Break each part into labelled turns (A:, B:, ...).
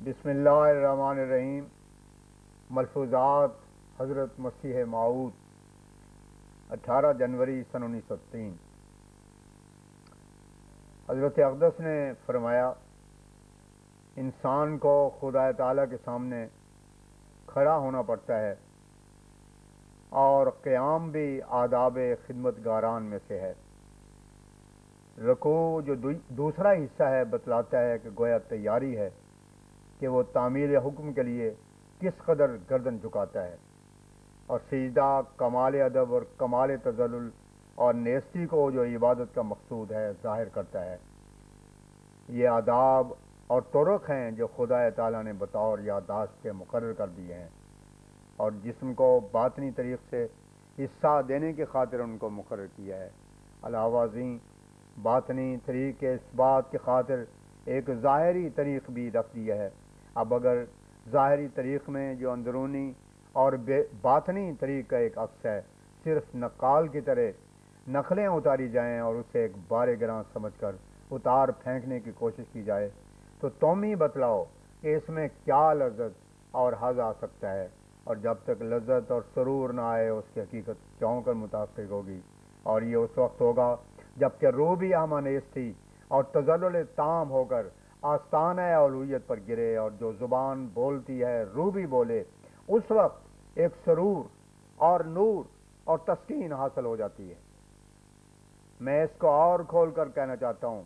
A: بسم اللہ الرحمن الرحیم۔ ملفوظات حضرت مسیح موعود 18 جنوری سن 1903۔ حضرت اقدس نے فرمایا، انسان کو خدا تعالیٰ کے سامنے کھڑا ہونا پڑتا ہے اور قیام بھی آداب خدمت گاران میں سے ہے۔ رکوع جو دوسرا حصہ ہے بتلاتا ہے کہ گویا تیاری ہے کہ وہ تعمیل حکم کے لیے کس قدر گردن جھکاتا ہے، اور سجدہ کمال ادب اور کمال تذلل اور نیستی کو جو عبادت کا مقصود ہے ظاہر کرتا ہے۔ یہ آداب اور طرق ہیں جو خدا تعالیٰ نے بطور یادداشت کے مقرر کر دیے ہیں، اور جسم کو باطنی طریق سے حصہ دینے کی خاطر ان کو مقرر کیا ہے۔ علاوہ ازیں باطنی طریق کے اس بات کی خاطر ایک ظاہری طریق بھی رکھ دیا ہے۔ اب اگر ظاہری طریق میں جو اندرونی اور باطنی طریق کا ایک عکس ہے، صرف نقال کی طرح نقلیں اتاری جائیں اور اسے ایک بار گراں سمجھ کر اتار پھینکنے کی کوشش کی جائے، تو تم ہی بتلاؤ کہ اس میں کیا لذت اور حظ آ سکتا ہے، اور جب تک لذت اور سرور نہ آئے اس کی حقیقت کیوں کر متحقق ہوگی؟ اور یہ اس وقت ہوگا جب کہ روح بھی ہمانیز تھی اور تذلل تام ہو کر آستانہ الوہیت پر گرے، اور جو زبان بولتی ہے روح بھی بولے، اس وقت ایک سرور اور نور اور تسکین حاصل ہو جاتی ہے۔ میں اس کو اور کھول کر کہنا چاہتا ہوں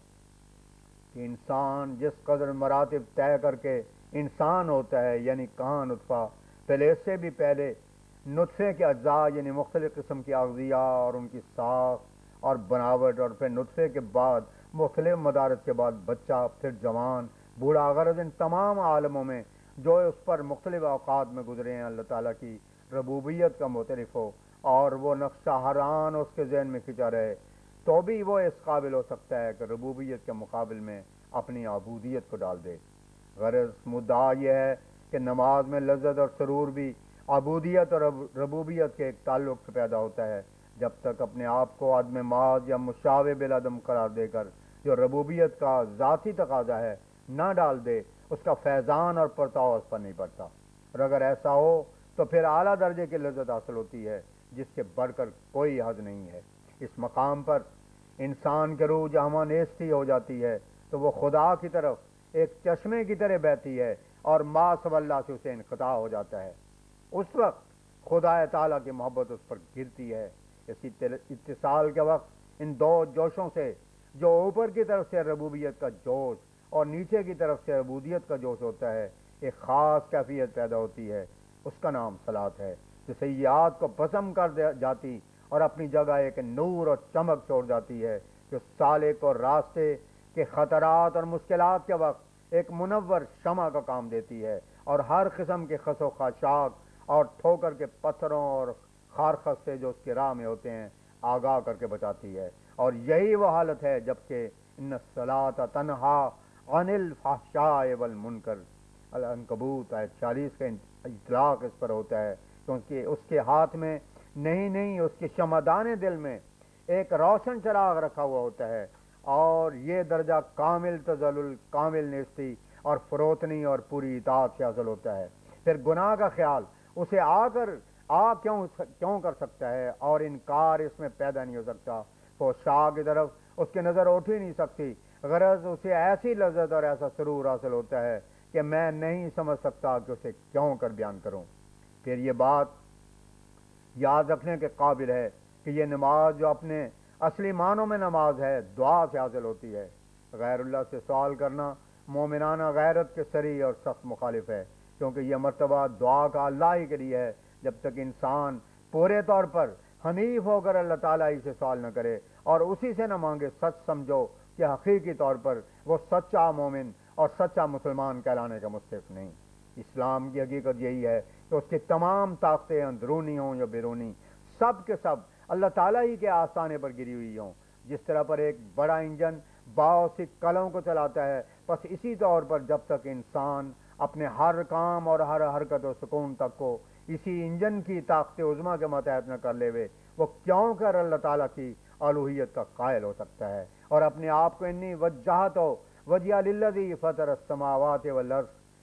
A: کہ انسان جس قدر مراتب طے کر کے انسان ہوتا ہے، یعنی کہاں نطفہ، پہلے اس سے بھی پہلے نطفے کے اجزاء یعنی مختلف قسم کی اغذیہ اور ان کی ساخت اور بناوٹ، اور پھر نطفے کے بعد مختلف مدارس کے بعد بچہ، پھر جوان، بوڑھا، غرض ان تمام عالموں میں جو اس پر مختلف اوقات میں گزرے ہیں، اللہ تعالیٰ کی ربوبیت کا معترف ہو اور وہ نقشہ حران اس کے ذہن میں کھنچا رہے، تو بھی وہ اس قابل ہو سکتا ہے کہ ربوبیت کے مقابل میں اپنی عبودیت کو ڈال دے۔ غرض مدعا یہ ہے کہ نماز میں لذت اور سرور بھی عبودیت اور ربوبیت کے ایک تعلق سے پیدا ہوتا ہے۔ جب تک اپنے آپ کو عدم ماض یا مشابہ بالعدم قرار دے کر جو ربوبیت کا ذاتی تقاضا ہے نہ ڈال دے، اس کا فیضان اور پرتاؤ اس پر نہیں پڑتا، اور اگر ایسا ہو تو پھر اعلیٰ درجے کی لذت حاصل ہوتی ہے جس کے بڑھ کر کوئی حد نہیں ہے۔ اس مقام پر انسان کے روح جہاں نیستی ہو جاتی ہے تو وہ خدا کی طرف ایک چشمے کی طرح بہتی ہے، اور ما سب اللہ سے اسے انقطاع ہو جاتا ہے۔ اس وقت خدا تعالیٰ کی محبت اس پر گرتی ہے۔ اس اتصال کے وقت ان دو جوشوں سے، جو اوپر کی طرف سے ربوبیت کا جوش اور نیچے کی طرف سے عبودیت کا جوش ہوتا ہے، ایک خاص کیفیت پیدا ہوتی ہے، اس کا نام صلاۃ ہے، جو سیئات کو بسم کر جاتی اور اپنی جگہ ایک نور اور چمک چھوڑ جاتی ہے، جو سالک اور راستے کے خطرات اور مشکلات کے وقت ایک منور شمع کا کام دیتی ہے، اور ہر قسم کے خس و خاشاک اور ٹھوکر کے پتھروں اور خارخس سے جو اس کی راہ میں ہوتے ہیں آگاہ کر کے بچاتی ہے۔ اور یہی وہ حالت ہے جبکہ ان الصلاۃ تنہا عن الفحشاء والمنکر، العنکبوت آیت 40 کا اطلاق اس پر ہوتا ہے، کیونکہ اس کے ہاتھ میں نہیں اس کے شمعدان دل میں ایک روشن چراغ رکھا ہوا ہوتا ہے، اور یہ درجہ کامل تذلل، کامل نیستی اور فروتنی اور پوری اطاعت سے حاصل ہوتا ہے۔ پھر گناہ کا خیال اسے کیوں کر سکتا ہے، اور انکار اس میں پیدا نہیں ہو سکتا، فحشاء کی طرف اس کی نظر اٹھ ہی نہیں سکتی۔ غرض اسے ایسی لذت اور ایسا سرور حاصل ہوتا ہے کہ میں نہیں سمجھ سکتا کہ اسے کیوں کر بیان کروں۔ پھر یہ بات یاد رکھنے کے قابل ہے کہ یہ نماز جو اپنے اصلی معنوں میں نماز ہے، دعا سے حاصل ہوتی ہے۔ غیر اللہ سے سوال کرنا مومنانہ غیرت کے صریح اور سخت مخالف ہے، کیونکہ یہ مرتبہ دعا کا اللہ ہی کے لیے ہے۔ جب تک انسان پورے طور پر حنیف ہو کر اللہ تعالیٰ ہی سے سوال نہ کرے اور اسی سے نہ مانگے، سچ سمجھو کہ حقیقی طور پر وہ سچا مومن اور سچا مسلمان کہلانے کا مستحق نہیں۔ اسلام کی حقیقت یہی ہے کہ اس کی تمام طاقتیں اندرونی ہوں یا بیرونی، سب کے سب اللہ تعالیٰ ہی کے آستانے پر گری ہوئی ہوں۔ جس طرح پر ایک بڑا انجن بہت سی کلوں کو چلاتا ہے، بس اسی طور پر جب تک انسان اپنے ہر کام اور ہر حرکت و سکون تک کو اسی انجن کی طاقت عظمیٰ کے ماتحت نہ کر لے وے، وہ کیوں کر اللہ تعالیٰ کی الوہیت کا قائل ہو سکتا ہے، اور اپنے آپ کو انی وجہت وجہ للذی فطر السماوات والارض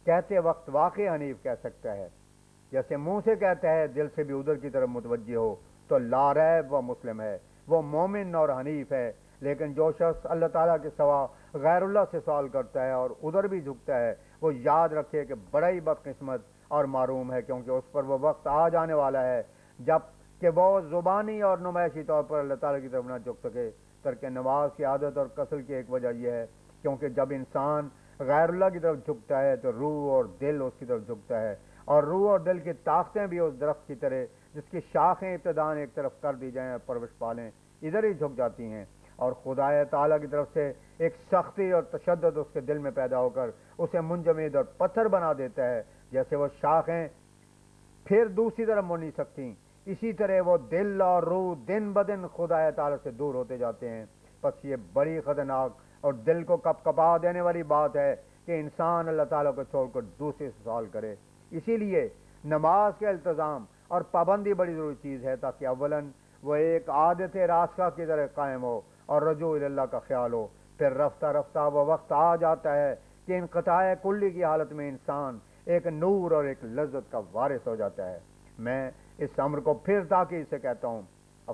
A: کہتے وقت واقع حنیف کہہ سکتا ہے، جیسے منہ سے کہتا ہے دل سے بھی ادھر کی طرف متوجہ ہو، تو لا ریب وہ مسلم ہے، وہ مومن اور حنیف ہے۔ لیکن جو شخص اللہ تعالیٰ کے سوا غیر اللہ سے سوال کرتا ہے اور ادھر بھی جھکتا ہے، وہ یاد رکھے کہ بڑا ہی بدقسمت اور معروم ہے، کیونکہ اس پر وہ وقت آ جانے والا ہے جب کہ وہ زبانی اور نمائشی طور پر اللہ تعالیٰ کی طرف نہ جھک سکے۔ ترک نماز کی عادت اور کسل کی ایک وجہ یہ ہے کیونکہ جب انسان غیر اللہ کی طرف جھکتا ہے تو روح اور دل اس کی طرف جھکتا ہے، اور روح اور دل کی طاقتیں بھی اس درخت کی طرح جس کی شاخیں ابتداً ایک طرف کر دی جائیں اور پرورش پالیں، ادھر ہی جھک جاتی ہیں، اور خدا تعالیٰ کی طرف سے ایک سختی اور تشدد اس کے دل میں پیدا ہو کر اسے منجمد اور پتھر بنا دیتا ہے۔ جیسے وہ شاخیں پھر دوسری طرف مڑ نہیں سکتی، اسی طرح وہ دل اور روح دن بدن خدا تعالیٰ سے دور ہوتے جاتے ہیں۔ بس یہ بڑی خطرناک اور دل کو کپ کپا دینے والی بات ہے کہ انسان اللہ تعالیٰ کو چھوڑ کر دوسرے سے سوال کرے۔ اسی لیے نماز کے التزام اور پابندی بڑی ضروری چیز ہے، تاکہ اولاً وہ ایک عادت راسخہ کی طرح قائم ہو اور رجوع اللہ کا خیال ہو۔ پھر رفتہ رفتہ وہ وقت آ جاتا ہے کہ انقطاع کلی کی حالت میں انسان ایک نور اور ایک لذت کا وارث ہو جاتا ہے۔ میں اس امر کو پھر تاکید سے کہتا ہوں،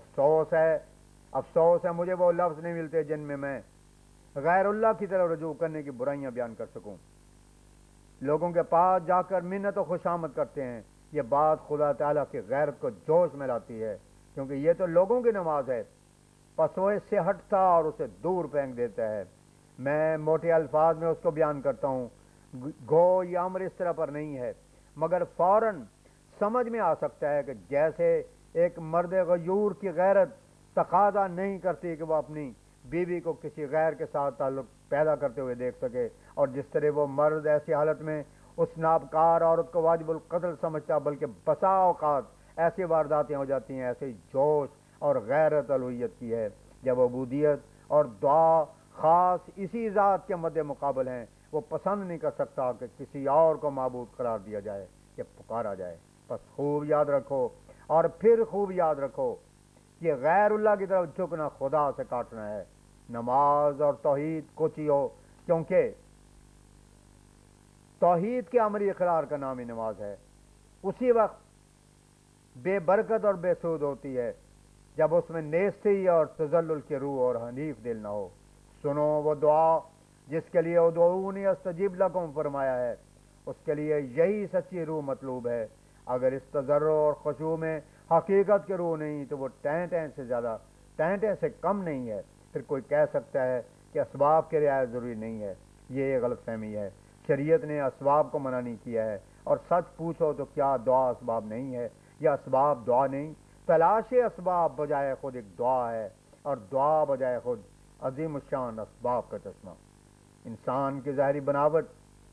A: افسوس ہے مجھے وہ لفظ نہیں ملتے جن میں میں غیر اللہ کی طرف رجوع کرنے کی برائیاں بیان کر سکوں۔ لوگوں کے پاس جا کر منت و خوشامد کرتے ہیں، یہ بات خدا تعالیٰ کی غیرت کو جوش میں لاتی ہے، کیونکہ یہ تو لوگوں کی نماز ہے، پس وہ اس سے ہٹتا اور اسے دور پھینک دیتا ہے۔ میں موٹے الفاظ میں اس کو بیان کرتا ہوں، گو یہ امر اس طرح پر نہیں ہے، مگر فوراً سمجھ میں آ سکتا ہے کہ جیسے ایک مرد غیور کی غیرت تقاضا نہیں کرتی کہ وہ اپنی بیوی کو کسی غیر کے ساتھ تعلق پیدا کرتے ہوئے دیکھ سکے، اور جس طرح وہ مرد ایسی حالت میں اس نابکار عورت کو واجب القتل سمجھتا بلکہ بسا اوقات ایسی وارداتیں ہو جاتی ہیں، ایسے جوش اور غیرت الوہیت کی ہے جب عبودیت اور دعا خاص اسی ذات کے مد مقابل ہیں۔ وہ پسند نہیں کر سکتا کہ کسی اور کو معبود قرار دیا جائے یا پکارا جائے۔ بس خوب یاد رکھو اور پھر خوب یاد رکھو کہ غیر اللہ کی طرف جھکنا خدا سے کاٹنا ہے۔ نماز اور توحید کوچی ہو، کیونکہ توحید کے عملی اقرار کا نام ہی نماز ہے، اسی وقت بے برکت اور بے سود ہوتی ہے جب اس میں نیستی اور تذلل کی روح اور حنیف دل نہ ہو۔ سنو وہ دعا جس کے لیے ادعونی استجیب لکم فرمایا ہے، اس کے لیے یہی سچی روح مطلوب ہے۔ اگر اس تضرع اور خشوع میں حقیقت کی روح نہیں تو وہ ٹیں سے زیادہ ٹیں سے کم نہیں ہے۔ پھر کوئی کہہ سکتا ہے کہ اسباب کی رعایت ضروری نہیں ہے، یہ غلط فہمی ہے۔ شریعت نے اسباب کو منع نہیں کیا ہے، اور سچ پوچھو تو کیا دعا اسباب نہیں ہے یا اسباب دعا نہیں؟ تلاش اسباب بجائے خود ایک دعا ہے، اور دعا بجائے خود عظیم الشان اسباب کا چشمہ۔ انسان کی ظاہری بناوٹ،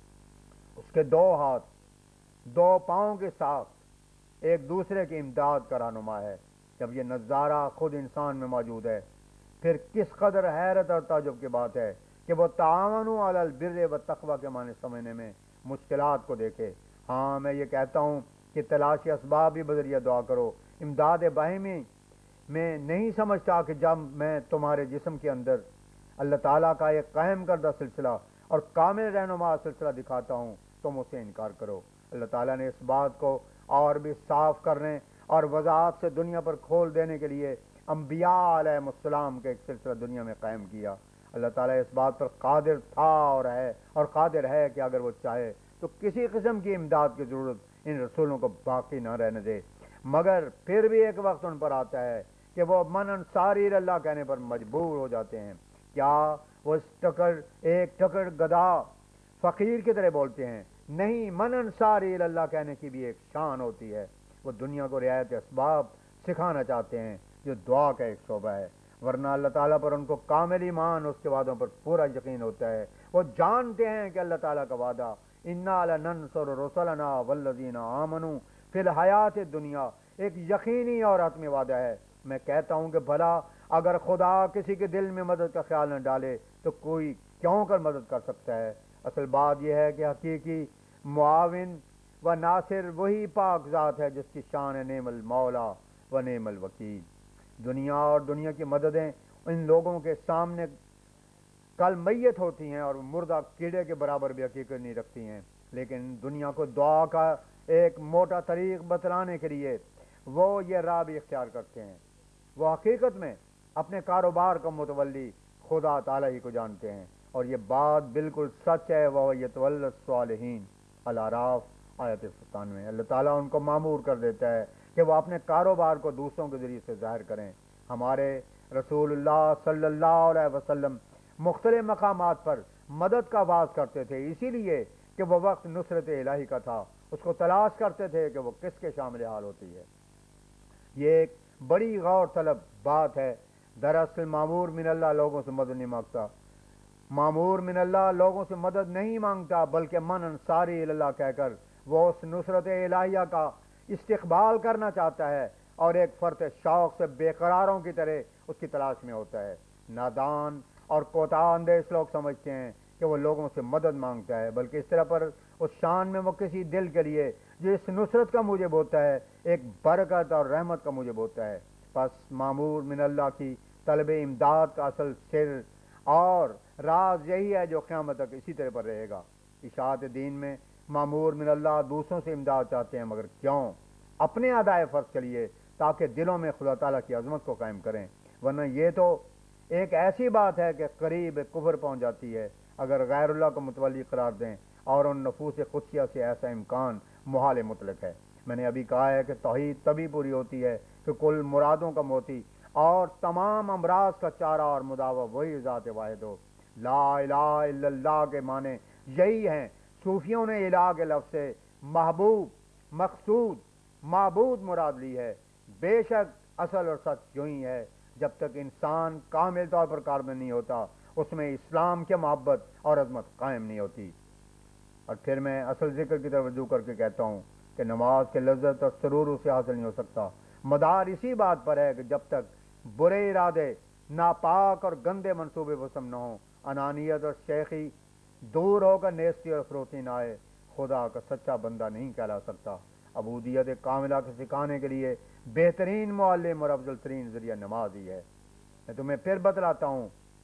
A: اس کے دو ہاتھ، دو پاؤں کے ساتھ ایک دوسرے کی امداد کا رہنما ہے۔ جب یہ نظارہ خود انسان میں موجود ہے، پھر کس قدر حیرت اور تعجب کی بات ہے کہ وہ تعاونوا علی البر والتقوی کے معنی سمجھنے میں مشکلات کو دیکھے۔ ہاں میں یہ کہتا ہوں کہ تلاش اسباب بھی بذریعہ دعا کرو۔ امداد باہمی میں نہیں سمجھتا کہ جب میں تمہارے جسم کے اندر اللہ تعالیٰ کا ایک قائم کردہ سلسلہ اور کامل رہنما سلسلہ دکھاتا ہوں تم اسے انکار کرو۔ اللہ تعالیٰ نے اس بات کو اور بھی صاف کرنے اور وضاحت سے دنیا پر کھول دینے کے لیے انبیاء علیہ السلام کا ایک سلسلہ دنیا میں قائم کیا۔ اللہ تعالیٰ اس بات پر قادر تھا اور قادر ہے کہ اگر وہ چاہے تو کسی قسم کی امداد کی ضرورت ان رسولوں کو باقی نہ رہنے دے، مگر پھر بھی ایک وقت ان پر آتا ہے کہ وہ من انصاری اللہ کہنے پر مجبور ہو جاتے ہیں۔ کیا وہ ایک ٹکر گدھا فقیر کی طرح بولتے ہیں؟ نہیں، من انصاری اللہ کہنے کی بھی ایک شان ہوتی ہے۔ وہ دنیا کو رعایت اسباب سکھانا چاہتے ہیں جو دعا کا ایک شعبہ ہے، ورنہ اللہ تعالیٰ پر ان کو کامل ایمان، اس کے وعدوں پر پورا یقین ہوتا ہے۔ وہ جانتے ہیں کہ اللہ تعالیٰ کا وعدہ انا لننصر رسلنا والذین آمنوا فی الحیات الدنیا ایک یقینی اور حتمی وعدہ ہے۔ میں کہتا ہوں کہ بھلا اگر خدا کسی کے دل میں مدد کا خیال نہ ڈالے تو کوئی کیوں کر مدد کر سکتا ہے؟ اصل بات یہ ہے کہ حقیقی معاون و ناصر وہی پاک ذات ہے جس کی شان ہے نعم المولا و نعم الوکیل۔ دنیا اور دنیا کی مددیں ان لوگوں کے سامنے کل میت ہوتی ہیں اور مردہ کیڑے کے برابر بھی حقیقت نہیں رکھتی ہیں۔ لیکن دنیا کو دعا کا ایک موٹا طریق بتلانے کے لیے وہ یہ راہ بھی اختیار کرتے ہیں۔ وہ حقیقت میں اپنے کاروبار کا متولی خدا تعالیٰ ہی کو جانتے ہیں، اور یہ بات بالکل سچ ہے۔ وہ یتولی الصالحین، الاعراف آیت 97۔ اللہ تعالیٰ ان کو معمور کر دیتا ہے کہ وہ اپنے کاروبار کو دوسروں کے ذریعے سے ظاہر کریں۔ ہمارے رسول اللہ صلی اللہ علیہ وسلم مختلف مقامات پر مدد کا آواز کرتے تھے، اسی لیے کہ وہ وقت نصرت الہی کا تھا، اس کو تلاش کرتے تھے کہ وہ کس کے شامل حال ہوتی ہے۔ یہ ایک بڑی غور طلب بات ہے۔ دراصل معمور من اللہ لوگوں سے مدد نہیں مانگتا، معمور من اللہ لوگوں سے مدد نہیں مانگتا، بلکہ من انصاری اللہ کہہ کر وہ اس نصرت الہیہ کا استقبال کرنا چاہتا ہے، اور ایک فرط شوق سے بے قراروں کی طرح اس کی تلاش میں ہوتا ہے۔ نادان اور کوتاہ اندیش لوگ سمجھتے ہیں کہ وہ لوگوں سے مدد مانگتا ہے، بلکہ اس طرح پر اس شان میں وہ کسی دل کے لیے جو اس نصرت کا موجب ہوتا ہے، ایک برکت اور رحمت کا موجب ہوتا ہے۔ پس معمور من اللہ کی طلب امداد کا اصل سر اور راز یہی ہے جو قیامت تک اسی طرح پر رہے گا۔ اشاعت دین میں معمور من اللہ دوسروں سے امداد چاہتے ہیں، مگر کیوں؟ اپنے ادائے فرض کے لیے، تاکہ دلوں میں خدا تعالیٰ کی عظمت کو قائم کریں، ورنہ یہ تو ایک ایسی بات ہے کہ قریب کفر پہنچ جاتی ہے۔ اگر غیر اللہ کو متولی قرار دیں اور ان نفوس قدسیہ سے ایسا امکان محال مطلق ہے۔ میں نے ابھی کہا ہے کہ توحید تبھی پوری ہوتی ہے کہ کل مرادوں کا موتی اور تمام امراض کا چارہ اور مداوع وہی ذات واحد ہو۔ لا الہ الا اللہ کے معنی یہی ہیں۔ صوفیوں نے الہ کے لفظ سے محبوب، مقصود، معبود مراد لی ہے۔ بے شک اصل اور سچ یوں ہی ہے، جب تک انسان کامل طور پر کاربن نہیں ہوتا، اس میں اسلام کی محبت اور عظمت قائم نہیں ہوتی۔ اور پھر میں اصل ذکر کی طرف رجوع کر کے کہتا ہوں کہ نماز کے لذت اور سرور اسے حاصل نہیں ہو سکتا۔ مدار اسی بات پر ہے کہ جب تک برے ارادے، ناپاک اور گندے منصوبے وسم نہ ہوں، انانیت اور شیخی دور ہو کر نیستی اور فروتی نہ آئے، خدا کا سچا بندہ نہیں کہلا سکتا۔ عبودیت کاملہ کے سکھانے کے لیے بہترین معلم اور افضل ترین ذریعہ نماز ہی ہے۔ میں تمہیں پھر بتلاتا ہوں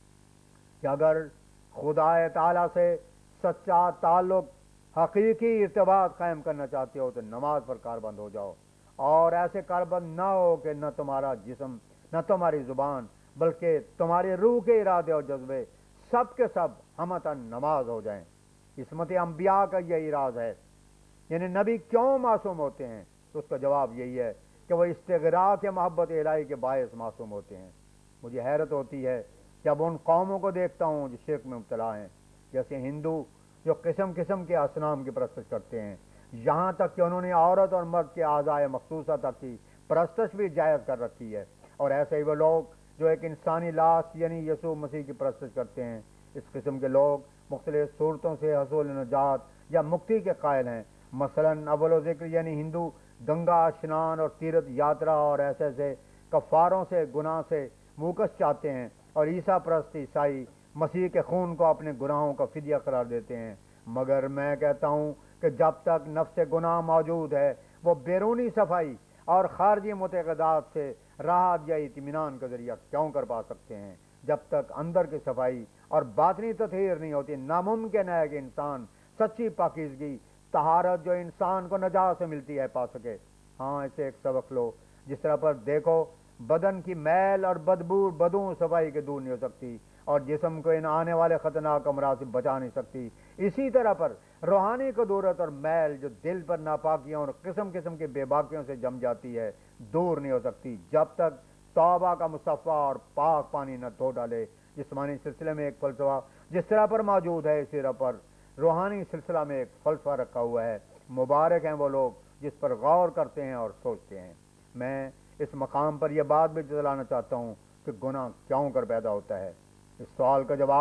A: کہ اگر خدا تعالیٰ سے سچا تعلق، حقیقی ارتباط قائم کرنا چاہتے ہو تو نماز پر کاربند ہو جاؤ، اور ایسے کاربند نہ ہو کہ نہ تمہارا جسم، نہ تمہاری زبان، بلکہ تمہاری روح کے ارادے اور جذبے سب کے سب ہمتاً نماز ہو جائیں۔ عصمت انبیاء کا یہی راز ہے۔ یعنی نبی کیوں معصوم ہوتے ہیں؟ تو اس کا جواب یہی ہے کہ وہ استغراق محبت الہی کے باعث معصوم ہوتے ہیں۔ مجھے حیرت ہوتی ہے جب ان قوموں کو دیکھتا ہوں جو شرک میں مبتلا ہیں، جیسے ہندو جو قسم قسم کے اصنام کی پرستش کرتے ہیں، یہاں تک کہ انہوں نے عورت اور مرد کے اعضائے مخصوصہ تک کی پرستش بھی جائز کر رکھی ہے۔ اور ایسے ہی وہ لوگ جو ایک انسانی لاش یعنی یسوع مسیح کی پرستش کرتے ہیں۔ اس قسم کے لوگ مختلف صورتوں سے حصول نجات یا مکتی کے قائل ہیں۔ مثلاً اول و ذکر یعنی ہندو گنگا اسنان اور تیرتھ یاترا اور ایسے کفاروں سے، گناہ سے موکش چاہتے ہیں، اور عیسیٰ پرست عیسائی مسیح کے خون کو اپنے گناہوں کا فدیہ قرار دیتے ہیں۔ مگر میں کہتا ہوں کہ جب تک نفس گناہ موجود ہے، وہ بیرونی صفائی اور خارجی متعلقات سے راحت یا اطمینان کا ذریعہ کیوں کر پا سکتے ہیں؟ جب تک اندر کی صفائی اور باطنی تطہیر نہیں ہوتی، ناممکن ہے کہ انسان سچی پاکیزگی، طہارت جو انسان کو نجات سے ملتی ہے، پا سکے۔ ہاں، اسے ایک سبق لو۔ جس طرح پر دیکھو، بدن کی میل اور بدبو صفائی کے دور نہیں ہو سکتی، اور جسم کو ان آنے والے خطرناک امراض سے بچا نہیں سکتی، اسی طرح پر روحانی قدورت اور میل جو دل پر ناپاکیوں اور قسم قسم کے بے باکیوں سے جم جاتی ہے، دور نہیں ہو سکتی جب تک توبہ کا مصفہ اور پاک پانی نہ دھو ڈالے۔ جسمانی سلسلے میں ایک فلسفہ جس طرح پر موجود ہے، اسی طرح پر روحانی سلسلہ میں ایک فلسفہ رکھا ہوا ہے۔ مبارک ہیں وہ لوگ جس پر غور کرتے ہیں اور سوچتے ہیں۔ میں اس مقام پر یہ بات بھی بتلانا چاہتا ہوں کہ گناہ کیوں کر پیدا ہوتا ہے۔ اس سوال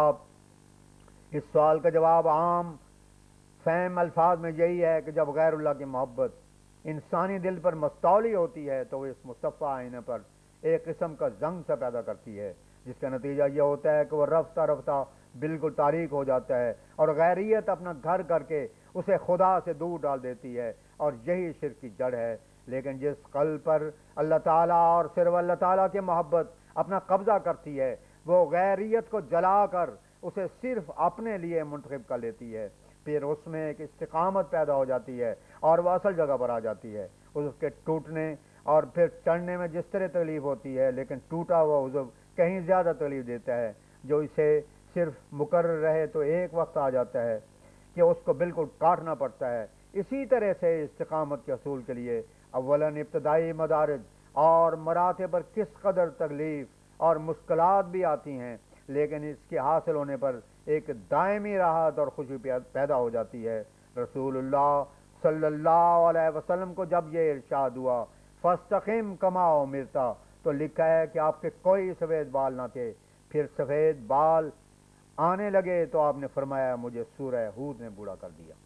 A: کا جواب عام فہم الفاظ میں یہی ہے کہ جب غیر اللہ کی محبت انسانی دل پر مستولی ہوتی ہے تو وہ اس مصفہ آئینے پر ایک قسم کا زنگ سے پیدا کرتی ہے، جس کا نتیجہ یہ ہوتا ہے کہ وہ رفتہ رفتہ بالکل تاریک ہو جاتا ہے، اور غیریت اپنا گھر کر کے اسے خدا سے دور ڈال دیتی ہے، اور یہی شرک کی جڑ ہے۔ لیکن جس قلب پر اللہ تعالیٰ اور صرف اللہ تعالیٰ کی محبت اپنا قبضہ کرتی ہے، وہ غیریت کو جلا کر اسے صرف اپنے لیے منتخب کر لیتی ہے۔ پھر اس میں ایک استقامت پیدا ہو جاتی ہے اور وہ اصل جگہ پر آ جاتی ہے. اس کے ٹوٹنے اور پھر چڑھنے میں جس طرح تکلیف ہوتی ہے، لیکن ٹوٹا ہوا عضو کہیں زیادہ تکلیف دیتا ہے. جو اسے صرف مقرر رہے تو ایک وقت آ جاتا ہے کہ اس کو بالکل کاٹنا پڑتا ہے. اسی طرح سے استقامت کے حصول کے لیے اولاً ابتدائی مدارج اور مراتب پر کس قدر تکلیف اور مشکلات بھی آتی ہیں، لیکن اس کے حاصل ہونے پر ایک دائمی راحت اور خوشی پیدا ہو جاتی ہے. رسول اللہ صلی اللہ علیہ وسلم کو جب یہ ارشاد ہوا فاستقم کما امرتا، تو لکھا ہے کہ آپ کے کوئی سفید بال نہ تھے. پھر سفید بال آنے لگے تو آپ نے فرمایا مجھے سورہ ہود نے بوڑھا کر دیا.